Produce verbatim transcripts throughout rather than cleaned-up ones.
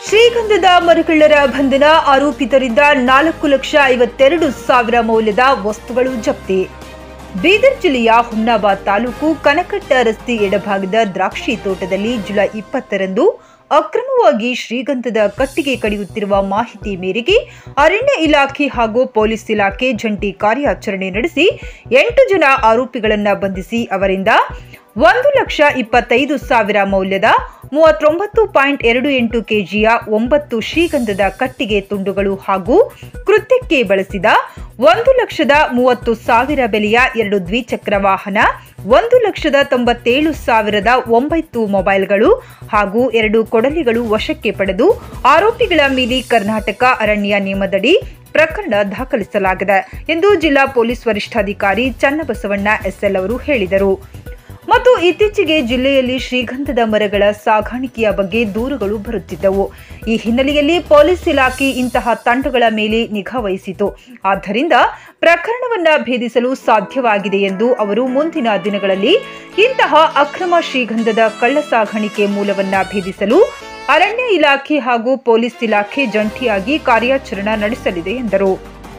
ಶ್ರೀಗಂಧದ ಮರಗಳ್ಳರ ಬಂಧನ, ಆರೋಪಿತರಿಂದ ನಾಲ್ಕು ಲಕ್ಷ ಐವತ್ತೆರಡು ಸಾವಿರ ಮೌಲ್ಯದ ವಸ್ತುಗಳು ಜಪ್ತಿ. ಬೀದರ್ ಜಿಲ್ಲೆಯ ಹುಮ್ನಾಬಾದ್ ತಾಲೂಕು ಕನಕಟ್ಟ ರಸ್ತೆ ಎಡಭಾಗದ ದ್ರಾಕ್ಷಿ ತೋಟದಲ್ಲಿ ಜುಲೈ ಇಪ್ಪತ್ತರಂದು ಅಕ್ರಮವಾಗಿ ಶ್ರೀಗಂಧದ ಕಟ್ಟಿಗೆ ಕಡಿಯುತ್ತಿರುವ ಮಾಹಿತಿ ಮೇರೆಗೆ ಅರಣ್ಯ ಇಲಾಖೆ ಹಾಗೂ ಪೊಲೀಸ್ ಇಲಾಖೆ ಜಂಟಿ ಕಾರ್ಯಾಚರಣೆ ನಡೆಸಿ ಎಂಟು ಜನ ಆರೋಪಿಗಳನ್ನು ಬಂಧಿಸಿ ಅವರಿಂದ ಒಂದು ಲಕ್ಷ ಇಪ್ಪತ್ತೈದು ಸಾವಿರ ಮೌಲ್ಯದ ಮೂವತ್ತೊಂಬತ್ತು ಪಾಯಿಂಟ್ ಎರಡು ಎಂಟು ಕೆಜಿಯ ಒಂಬತ್ತು ಶ್ರೀಗಂಧದ ಕಟ್ಟಿಗೆ ತುಂಡುಗಳು ಹಾಗೂ ಕೃತ್ಯಕ್ಕೆ ಬಳಸಿದ ಒಂದು ಲಕ್ಷದ ಮೂವತ್ತು ಸಾವಿರ ಬೆಲೆಯ ಎರಡು ದ್ವಿಚಕ್ರ ವಾಹನ, ಒಂದು ಲಕ್ಷದ ತೊಂಬತ್ತೇಳು ಸಾವಿರದ ಒಂಬತ್ತು ಮೊಬೈಲ್ಗಳು ಹಾಗೂ ಎರಡು ಕೊಡಲಿಗಳು ವಶಕ್ಕೆ ಪಡೆದು ಆರೋಪಿಗಳ ಮೇಲೆ ಕರ್ನಾಟಕ ಅರಣ್ಯ ನಿಯಮದಡಿ ಪ್ರಕರಣ ದಾಖಲಿಸಲಾಗಿದೆ ಎಂದು ಜಿಲ್ಲಾ ಪೊಲೀಸ್ ವರಿಷ್ಠಾಧಿಕಾರಿ ಚನ್ನಬಸವಣ್ಣ ಎಸ್ಎಲ್ ಅವರು ಹೇಳಿದರು. ಮತ್ತು ಇತ್ತೀಚೆಗೆ ಜಿಲ್ಲೆಯಲ್ಲಿ ಶ್ರೀಗಂಧದ ಮರಗಳ ಸಾಗಾಣಿಕೆಯ ಬಗ್ಗೆ ದೂರುಗಳು ಬರುತ್ತಿದ್ದವು. ಈ ಹಿನ್ನೆಲೆಯಲ್ಲಿ ಪೊಲೀಸ್ ಇಲಾಖೆ ಇಂತಹ ತಂಡಗಳ ಮೇಲೆ ನಿಗಾ ವಹಿಸಿತು. ಆದ್ದರಿಂದ ಪ್ರಕರಣವನ್ನು ಭೇದಿಸಲು ಸಾಧ್ಯವಾಗಿದೆ ಎಂದು ಅವರು ಮುಂದಿನ ದಿನಗಳಲ್ಲಿ ಇಂತಹ ಅಕ್ರಮ ಶ್ರೀಗಂಧದ ಕಳ್ಳ ಸಾಗಾಣಿಕೆ ಮೂಲವನ್ನ ಭೇದಿಸಲು ಅರಣ್ಯ ಇಲಾಖೆ ಹಾಗೂ ಪೊಲೀಸ್ ಇಲಾಖೆ ಜಂಟಿಯಾಗಿ ಕಾರ್ಯಾಚರಣೆ ನಡೆಸಲಿದೆ ಎಂದರು.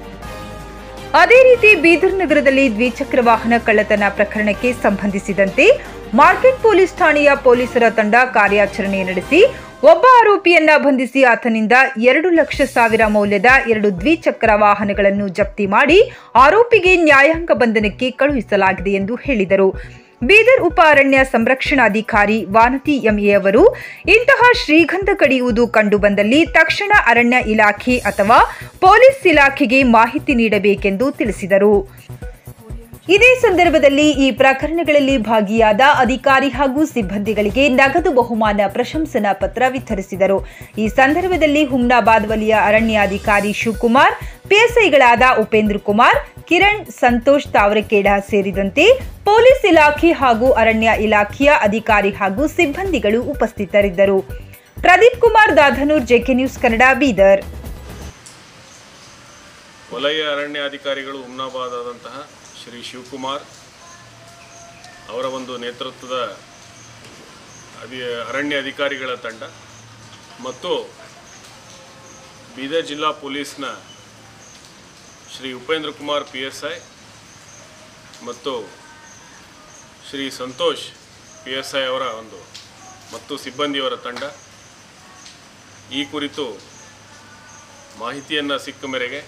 ಅದೇ ರೀತಿ ಬೀದರ್ ನಗರದಲ್ಲಿ ದ್ವಿಚಕ್ರ ವಾಹನ ಕಳ್ಳತನ ಪ್ರಕರಣಕ್ಕೆ ಸಂಬಂಧಿಸಿದಂತೆ ಮಾರ್ಕೆಟ್ ಪೊಲೀಸ್ ಠಾಣೆಯ ಪೊಲೀಸರ ತಂಡ ಕಾರ್ಯಾಚರಣೆ ನಡೆಸಿ ಒಬ್ಬ ಆರೋಪಿಯನ್ನ ಬಂಧಿಸಿ ಆತನಿಂದ ಎರಡು ಲಕ್ಷ ಸಾವಿರ ಮೌಲ್ಯದ ಎರಡು ದ್ವಿಚಕ್ರ ವಾಹನಗಳನ್ನು ಜಪ್ತಿ ಮಾಡಿ ಆರೋಪಿಗೆ ನ್ಯಾಯಾಂಗ ಬಂಧನಕ್ಕೆ ಕಳುಹಿಸಲಾಗಿದೆ ಎಂದು ಹೇಳಿದರು. ಬೀದರ್ ಉಪ ಅರಣ್ಯ ಸಂರಕ್ಷಣಾಧಿಕಾರಿ ವಾನತಿ ಎಂಎ ಅವರು ಇಂತಹ ಶ್ರೀಗಂಧ ಕಡಿಯುವುದು ಕಂಡುಬಂದಲ್ಲಿ ತಕ್ಷಣ ಅರಣ್ಯ ಇಲಾಖೆ ಅಥವಾ ಪೊಲೀಸ್ ಇಲಾಖೆಗೆ ಮಾಹಿತಿ ನೀಡಬೇಕೆಂದು ತಿಳಿಸಿದರು. ಇದೇ ಸಂದರ್ಭದಲ್ಲಿ ಈ ಪ್ರಕರಣಗಳಲ್ಲಿ ಭಾಗಿಯಾದ ಅಧಿಕಾರಿ ಹಾಗೂ ಸಿಬ್ಬಂದಿಗಳಿಗೆ ನಗದು ಬಹುಮಾನ ಪ್ರಶಂಸನಾ ಪತ್ರ ವಿತರಿಸಿದರು. ಈ ಸಂದರ್ಭದಲ್ಲಿ ಹುಮ್ನಾಬಾದ್ ವಲಯ ಅರಣ್ಯಾಧಿಕಾರಿ ಶಿವಕುಮಾರ್, ಪಿಎಸ್ಐಗಳಾದ ಉಪೇಂದ್ರ ಕುಮಾರ್, ಕಿರಣ್, ಸಂತೋಷ್ ತಾವರಕೇಡ ಸೇರಿದಂತೆ ಪೊಲೀಸ್ ಇಲಾಖೆ ಹಾಗೂ ಅರಣ್ಯ ಇಲಾಖೆಯ ಅಧಿಕಾರಿ ಹಾಗೂ ಸಿಬ್ಬಂದಿಗಳು ಉಪಸ್ಥಿತರಿದ್ದರು. Pradeep Kumar Dadhanur, JK news Kannada, Bidar. ವಲಯ ಅರಣ್ಯಾಧಿಕಾರಿಗಳು ಹುಮ್ನಾಬಾದ್ ಆದಂತಹ ಶ್ರೀ ಶಿವಕುಮಾರ್ ಅವರ ಒಂದು ನೇತೃತ್ವದ ಅರಣ್ಯ ಅಧಿಕಾರಿಗಳ ತಂಡ ಮತ್ತು ಬೀದರ್ ಜಿಲ್ಲಾ ಪೊಲೀಸ್ನ Shri Upendra Kumar P S I ಮತ್ತು Shri Santosh P S I ಅವರ ಒಂದು ಮತ್ತು ಸಿಬ್ಬಂದಿಯವರ ತಂಡ ಈ ಕುರಿತು ಮಾಹಿತಿಯನ್ನು ಸಿಕ್ಕ ಮೇರೆಗೆ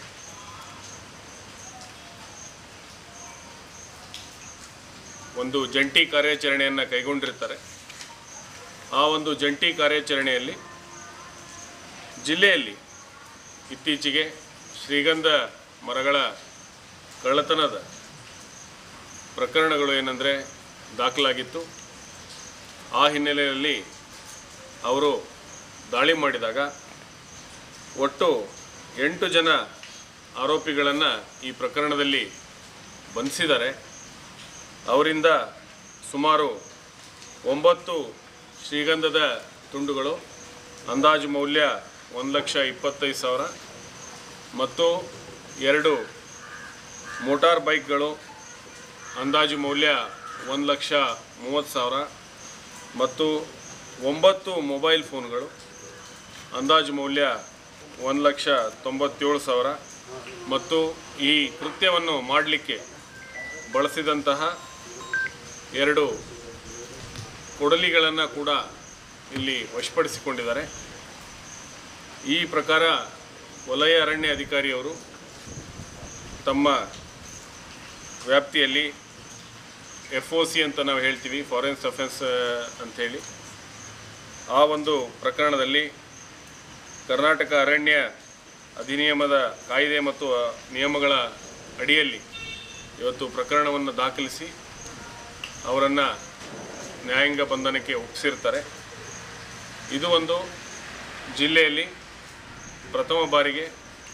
ಒಂದು ಜಂಟಿ ಕಾರ್ಯಾಚರಣೆಯನ್ನು ಕೈಗೊಂಡಿರ್ತಾರೆ. ಆ ಒಂದು ಜಂಟಿ ಕಾರ್ಯಾಚರಣೆಯಲ್ಲಿ ಜಿಲ್ಲೆಯಲ್ಲಿ ಇತ್ತೀಚೆಗೆ ಶ್ರೀಗಂಧ ಮರಗಳ ಕಳ್ಳತನದ ಪ್ರಕರಣಗಳು ಏನಂದರೆ ದಾಖಲಾಗಿತ್ತು. ಆ ಹಿನ್ನೆಲೆಯಲ್ಲಿ ಅವರು ದಾಳಿ ಮಾಡಿದಾಗ ಒಟ್ಟು ಎಂಟು ಜನ ಆರೋಪಿಗಳನ್ನು ಈ ಪ್ರಕರಣದಲ್ಲಿ ಬಂಧಿಸಿದ್ದಾರೆ. ಅವರಿಂದ ಸುಮಾರು ಒಂಬತ್ತು ಶ್ರೀಗಂಧದ ತುಂಡುಗಳು, ಅಂದಾಜು ಮೌಲ್ಯ ಒಂದು ಲಕ್ಷ ಇಪ್ಪತ್ತೈದು ಸಾವಿರ ಮತ್ತು ಎರಡು ಮೋಟಾರ್ ಬೈಕ್ಗಳು, ಅಂದಾಜು ಮೌಲ್ಯ ಒಂದು ಲಕ್ಷ ಮೂವತ್ತು ಸಾವಿರ ಮತ್ತು ಒಂಬತ್ತು ಮೊಬೈಲ್ ಫೋನ್ಗಳು, ಅಂದಾಜು ಮೌಲ್ಯ ಒಂದು ಲಕ್ಷ ತೊಂಬತ್ತೇಳು ಸಾವಿರ ಮತ್ತು ಈ ಕೃತ್ಯವನ್ನು ಮಾಡಲಿಕ್ಕೆ ಬಳಸಿದಂತಹ ಎರಡು ಕೊಡಲಿಗಳನ್ನು ಕೂಡ ಇಲ್ಲಿ ವಶಪಡಿಸಿಕೊಂಡಿದ್ದಾರೆ. ಈ ಪ್ರಕಾರ ವಲಯ ಅರಣ್ಯ ಅಧಿಕಾರಿಯವರು ತಮ್ಮ ವ್ಯಾಪ್ತಿಯಲ್ಲಿ ಎಫ್ ಒ ಸಿ ಅಂತ ನಾವು ಹೇಳ್ತೀವಿ, ಫಾರೆನ್ಸ್ ಅಫೆನ್ಸ್ ಅಂಥೇಳಿ, ಆ ಒಂದು ಪ್ರಕರಣದಲ್ಲಿ ಕರ್ನಾಟಕ ಅರಣ್ಯ ಅಧಿನಿಯಮದ ಕಾಯ್ದೆ ಮತ್ತು ನಿಯಮಗಳ ಅಡಿಯಲ್ಲಿ ಇವತ್ತು ಪ್ರಕರಣವನ್ನು ದಾಖಲಿಸಿ ಅವರನ್ನು ನ್ಯಾಯಾಂಗ ಬಂಧನಕ್ಕೆ ಒಪ್ಪಿಸಿರ್ತಾರೆ. ಇದು ಒಂದು ಜಿಲ್ಲೆಯಲ್ಲಿ ಪ್ರಥಮ ಬಾರಿಗೆ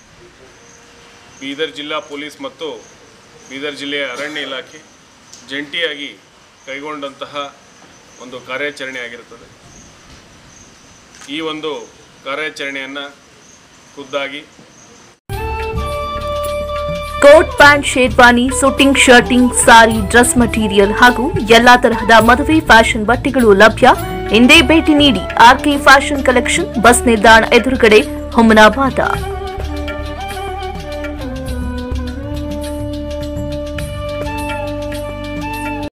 ಬೀದರ್ ಜಿಲ್ಲಾ ಪೊಲೀಸ್ ಮತ್ತು ಬೀದರ್ ಜಿಲ್ಲೆಯ ಅರಣ್ಯ ಇಲಾಖೆ ಜಂಟಿಯಾಗಿ ಕೈಗೊಂಡಂತಹ ಒಂದು ಕಾರ್ಯಾಚರಣೆ ಆಗಿರುತ್ತದೆ. ಈ ಒಂದು ಕಾರ್ಯಾಚರಣೆಯನ್ನು ಖುದ್ದಾಗಿ coat pant, sherwani, suiting, shirting, sari, dress material ಹಾಗೂ ಎಲ್ಲಾ ತರಹದ ಮದುವೆ ಫ್ಯಾಷನ್ ಬಟ್ಟೆಗಳು ಲಭ್ಯ. ಹಿಂದೆ ಭೇಟಿ ನೀಡಿ ಆರ್ಕೆ ಫ್ಯಾಷನ್ ಕಲೆಕ್ಷನ್, ಬಸ್ ನಿಲ್ದಾಣ ಎದುರುಗಡೆ, ಹುಮನಾಬಾದ.